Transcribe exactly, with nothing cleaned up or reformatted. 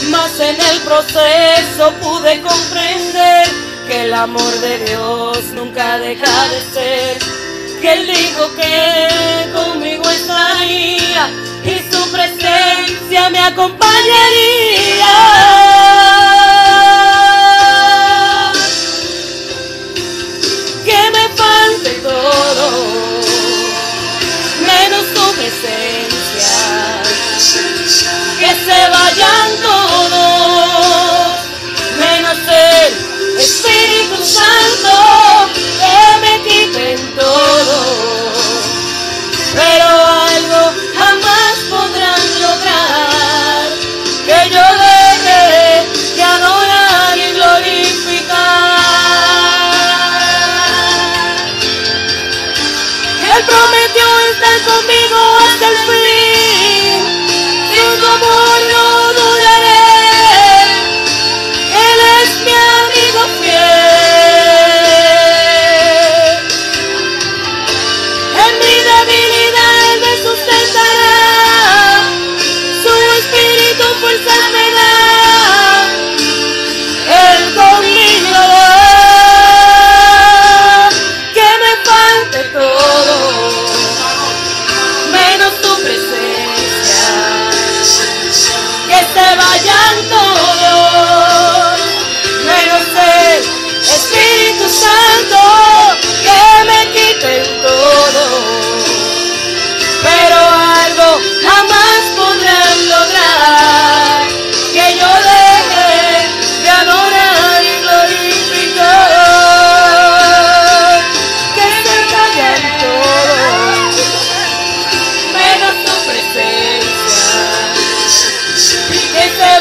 mas en el proceso pude comprender que el amor de Dios nunca deja de ser, que Él dijo que conmigo estaría y su presencia me acompañaría. Que me falte todo, menos tu presencia, que se vayan todos, menos el Espíritu Santo, que me quiten todo, pero algo jamás podrán lograr, que yo deje de adorar y glorificar. Él prometió estar conmigo hasta el fin, sin su amor no duraré, Él es mi amigo fiel. En mi debilidad Él me sustentará, su espíritu fuerzas me da, Él conmigo va. Que me falte todo, menos tu presencia, que se vayan todos, menos el Espíritu Santo, que me quiten todo, pero algo jamás podrán lograr, que yo deje de adorar y glorificar. Que se vayan todos, menos tu presencia, que se